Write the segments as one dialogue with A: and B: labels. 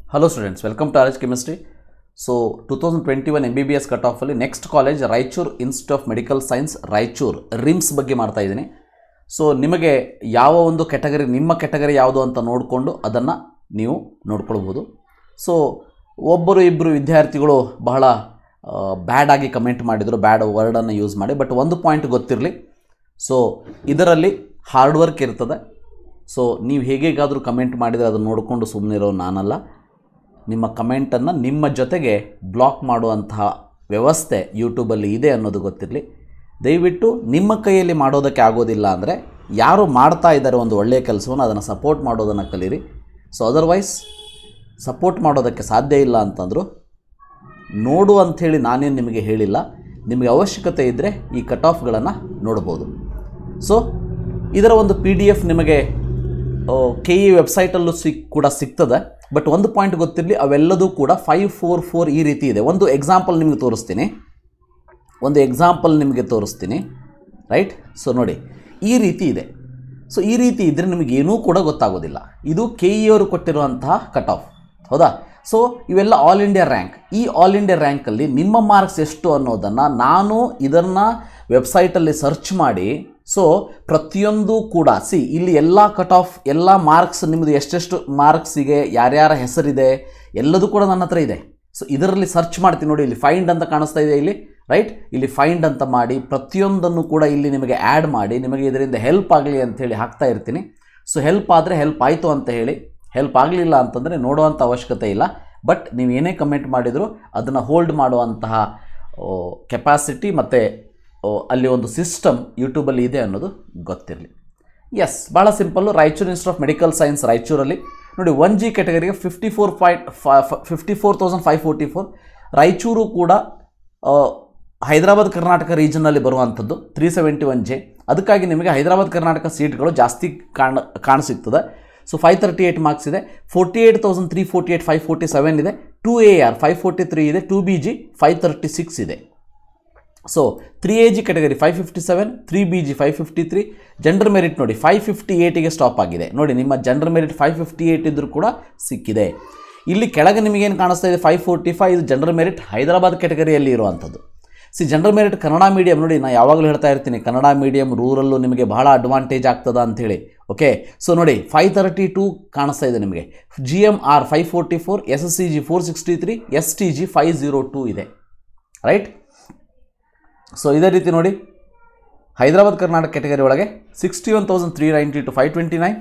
A: Hello students, welcome to RH Chemistry. So 2021 MBBS cutoff ಅಲ್ಲಿ next college Raichur Institute of Medical Science Raichur RIMS ಬಗ್ಗೆ ಮಾಡ್ತಾ ಇದ್ದೀನಿ. So ನಿಮಗೆ ಯಾವ ಒಂದು ಕ್ಯಾಟಗರಿ ನಿಮ್ಮ ಕ್ಯಾಟಗರಿ ಯಾವುದು ಅಂತ ನೋಡಿಕೊಂಡು ಅದನ್ನು ನೀವು ನೋಡ್ಕೊಳ್ಬೋದು. ಸೊ ಒಬ್ಬರು ಇಬ್ಬರು ವಿದ್ಯಾರ್ಥಿಗಳು ಬಹಳ ಬ್ಯಾಡ್ ಆಗಿ ಕಮೆಂಟ್ ಮಾಡಿದರು, ಬ್ಯಾಡ್ ವರ್ಡನ್ನು ಯೂಸ್ ಮಾಡಿ. ಬಟ್ ಒಂದು ಪಾಯಿಂಟ್ ಗೊತ್ತಿರಲಿ, ಸೊ ಇದರಲ್ಲಿ ಹಾರ್ಡ್ ವರ್ಕ್ ಇರ್ತದೆ. ಸೊ ನೀವು ಹೇಗಾದರೂ ಕಮೆಂಟ್ ಮಾಡಿದರೆ ಅದನ್ನು ನೋಡಿಕೊಂಡು ಸುಮ್ಮನಿರೋ ನಾನಲ್ಲ. ನಿಮ್ಮ ಕಮೆಂಟನ್ನು ನಿಮ್ಮ ಜೊತೆಗೆ ಬ್ಲಾಕ್ ಮಾಡುವಂತಹ ವ್ಯವಸ್ಥೆ ಯೂಟ್ಯೂಬಲ್ಲಿ ಇದೆ ಅನ್ನೋದು ಗೊತ್ತಿರಲಿ. ದಯವಿಟ್ಟು ನಿಮ್ಮ ಕೈಯಲ್ಲಿ ಮಾಡೋದಕ್ಕೆ ಆಗೋದಿಲ್ಲ ಅಂದರೆ ಯಾರು ಮಾಡ್ತಾ ಇದ್ದಾರೆ ಒಂದು ಒಳ್ಳೆಯ ಕೆಲಸವನ್ನು ಅದನ್ನು ಸಪೋರ್ಟ್ ಮಾಡೋದನ್ನು ಕಲೀರಿ. ಸೊ ಅದರ್ವೈಸ್ ಸಪೋರ್ಟ್ ಮಾಡೋದಕ್ಕೆ ಸಾಧ್ಯ ಇಲ್ಲ ಅಂತಂದರು ನೋಡು ಅಂಥೇಳಿ ನಾನೇನು ನಿಮಗೆ ಹೇಳಿಲ್ಲ. ನಿಮಗೆ ಅವಶ್ಯಕತೆ ಇದ್ದರೆ ಈ ಕಟ್ ಆಫ್ಗಳನ್ನು ನೋಡ್ಬೋದು. ಸೊ ಇದರ ಒಂದು PDF ನಿಮಗೆ KE ವೆಬ್ಸೈಟಲ್ಲೂ ಕೂಡ ಸಿಗ್ತದೆ. ಬಟ್ ಒಂದು ಪಾಯಿಂಟ್ ಗೊತ್ತಿರಲಿ, ಅವೆಲ್ಲದೂ ಕೂಡ 544 ಈ ರೀತಿ ಇದೆ. ಒಂದು ಎಕ್ಸಾಂಪಲ್ ನಿಮಗೆ ತೋರಿಸ್ತೀನಿ ರೈಟ್. ಸೊ ನೋಡಿ, ಈ ರೀತಿ ಇದೆ. ಸೊ ಈ ರೀತಿ ಇದ್ದರೆ ನಿಮಗೇನೂ ಕೂಡ ಗೊತ್ತಾಗೋದಿಲ್ಲ. ಇದು KE ಅವರು ಕೊಟ್ಟಿರುವಂತಹ ಕಟ್ ಆಫ್, ಹೌದಾ? ಸೊ ಇವೆಲ್ಲ ಆಲ್ ಇಂಡಿಯಾ ರ್ಯಾಂಕ್. ಈ ಆಲ್ ಇಂಡಿಯಾ ರ್ಯಾಂಕಲ್ಲಿ ನಿಮ್ಮ ಮಾರ್ಕ್ಸ್ ಎಷ್ಟು ಅನ್ನೋದನ್ನು ನಾನು ಇದನ್ನು ವೆಬ್ಸೈಟಲ್ಲಿ ಸರ್ಚ್ ಮಾಡಿ, ಸೊ ಪ್ರತಿಯೊಂದು ಕೂಡ ಇಲ್ಲಿ ಎಲ್ಲ ಕಟ್ ಆಫ್, ಎಲ್ಲ ಮಾರ್ಕ್ಸ್ ನಿಮ್ಮದು ಎಷ್ಟೆಷ್ಟು ಮಾರ್ಕ್ಸಿಗೆ ಯಾರ್ಯಾರ ಹೆಸರಿದೆ ಎಲ್ಲದೂ ಕೂಡ ನನ್ನ ಹತ್ರ ಇದೆ. ಸೊ ಇದರಲ್ಲಿ ಸರ್ಚ್ ಮಾಡ್ತೀನಿ ನೋಡಿ, ಇಲ್ಲಿ ಫೈಂಡ್ ಅಂತ ಕಾಣಿಸ್ತಾ ಇದೆ ಇಲ್ಲಿ ರೈಟ್. ಇಲ್ಲಿ ಫೈಂಡ್ ಅಂತ ಮಾಡಿ ಪ್ರತಿಯೊಂದನ್ನು ಕೂಡ ಇಲ್ಲಿ ನಿಮಗೆ ಆ್ಯಡ್ ಮಾಡಿ ನಿಮಗೆ ಇದರಿಂದ ಹೆಲ್ಪ್ ಆಗಲಿ ಅಂಥೇಳಿ ಹಾಕ್ತಾ ಇರ್ತೀನಿ. ಸೊ ಹೆಲ್ಪ್ ಆದರೆ ಹೆಲ್ಪ್ ಆಯಿತು ಅಂತ ಹೇಳಿ, ಹೆಲ್ಪ್ ಆಗಲಿಲ್ಲ ಅಂತಂದರೆ ನೋಡುವಂಥ ಅವಶ್ಯಕತೆ ಇಲ್ಲ. ಬಟ್ ನೀವು ಏನೇ ಕಮೆಂಟ್ ಮಾಡಿದರೂ ಅದನ್ನು ಹೋಲ್ಡ್ ಮಾಡುವಂತಹ ಕೆಪಾಸಿಟಿ ಮತ್ತು ಅಲ್ಲಿ ಒಂದು ಸಿಸ್ಟಮ್ ಯೂಟ್ಯೂಬಲ್ಲಿ ಇದೆ ಅನ್ನೋದು ಗೊತ್ತಿರಲಿ. ಎಸ್, ಭಾಳ simple. Raichur institute of medical science ರಾಯಚೂರಲ್ಲಿ ನೋಡಿ 1G ಕ್ಯಾಟಗರಿಗೆ 54,544. ರಾಯಚೂರು ಕೂಡ ಹೈದರಾಬಾದ್ ಕರ್ನಾಟಕ ರೀಜನ್ನಲ್ಲಿ ಬರುವಂಥದ್ದು 371J. ಅದಕ್ಕಾಗಿ ನಿಮಗೆ ಹೈದರಾಬಾದ್ ಕರ್ನಾಟಕ ಸೀಟ್ಗಳು ಜಾಸ್ತಿ ಕಾಣಿಸಿಗ್ತದೆ. ಸೊ 538 ಮಾರ್ಕ್ಸ್ ಇದೆ. 48,348 547 ಇದೆ. 2AR 543 ಇದೆ. 2BG 536 ಇದೆ. So 3AG category 557, 3BG 553. Gender merit ನೋಡಿ 558ಗೆ ಸ್ಟಾಪ್ ಆಗಿದೆ. ನೋಡಿ, ನಿಮ್ಮ ಜೆಂಡರ್ ಮೆರಿಟ್ 558 ಇದ್ದರೂ ಕೂಡ ಸಿಕ್ಕಿದೆ. ಇಲ್ಲಿ ಕೆಳಗೆ ನಿಮಗೇನು ಕಾಣಿಸ್ತಾ ಇದೆ 545. ಇದು ಜೆಂಡರ್ ಮೆರಿಟ್ ಹೈದರಾಬಾದ್ ಕ್ಯಾಟಗರಿಯಲ್ಲಿ ಇರುವಂಥದ್ದು. ಜೆಂಡರ್ ಮೆರಿಟ್ ಕನ್ನಡ ಮೀಡಿಯಂ ನೋಡಿ, ನಾನು ಯಾವಾಗಲೂ ಹೇಳ್ತಾ ಇರ್ತೀನಿ, ಕನ್ನಡ ಮೀಡಿಯಂ ರೂರಲ್ಲು ನಿಮಗೆ ಬಹಳ ಅಡ್ವಾಂಟೇಜ್ ಆಗ್ತದ ಅಂಥೇಳಿ. ಓಕೆ, ಸೊ ನೋಡಿ 532 ಕಾಣಿಸ್ತಾ ಇದೆ ನಿಮಗೆ. GMR 544, SSCG 463, STG 502 ಇದೆ ರೈಟ್. ಸೊ ಇದೇ ರೀತಿ ನೋಡಿ, ಹೈದರಾಬಾದ್ ಕರ್ನಾಟಕ ಕ್ಯಾಟಗರಿ ಒಳಗೆ 61,390 to 529.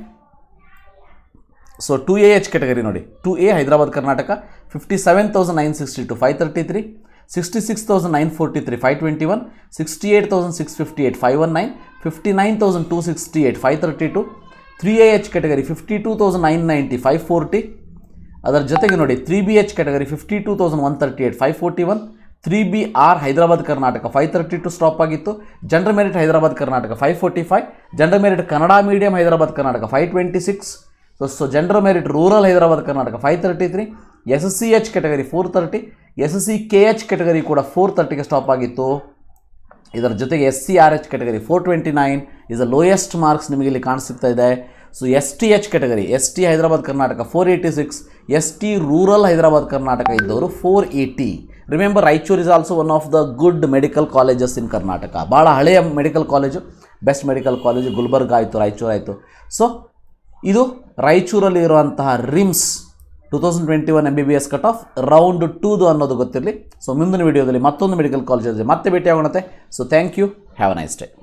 A: ಸೊ 2AH ಕ್ಯಾಟಗರಿ ನೋಡಿ, 2A Hyderabad Karnataka 57,960 to 533, 66,943 521, 68,658 519, 59,268 532. 3AH category 52,990 540. ಅದರ ಜೊತೆಗೆ ನೋಡಿ 3BH category 52,138 541. 3BR Hyderabad Karnataka 532 stop ಆಗಿತ್ತು. Gender merit Hyderabad Karnataka 545. Gender merit Kannada medium Hyderabad Karnataka 526. So gender merit rural Hyderabad Karnataka 533. SSCH category 430. SSCKH category ಕೂಡ 430ಗೆ ಸ್ಟಾಪ್ ಆಗಿತ್ತು. ಇದರ ಜೊತೆಗೆ SCRH category 429 is the lowest marks ನಿಮಗೆ ಇಲ್ಲಿ ಕಾಣಿಸ್ತಾ ಇದೆ. So STH category, ST Hyderabad Karnataka 486. ST rural Hyderabad Karnataka ಇದ್ದವರು 480. Remember, Raichur is also one of the good medical colleges in Karnataka. ಭಾಳ ಹಳೆಯ medical college, best medical college Gulbarga ಆಯಿತು, ರಾಯಚೂರು ಆಯಿತು. ಸೊ ಇದು ರಾಯಚೂರಲ್ಲಿ ಇರುವಂತಹ RIMS 2021 MBBS cut off round 2 ಅನ್ನೋದು ಗೊತ್ತಿರಲಿ. ಸೊ ಮುಂದಿನ ವಿಡಿಯೋದಲ್ಲಿ ಮತ್ತೊಂದು ಮೆಡಿಕಲ್ ಕಾಲೇಜ್ ಮತ್ತೆ ಭೇಟಿಯಾಗೋಣತೆ. So thank you, have a nice day.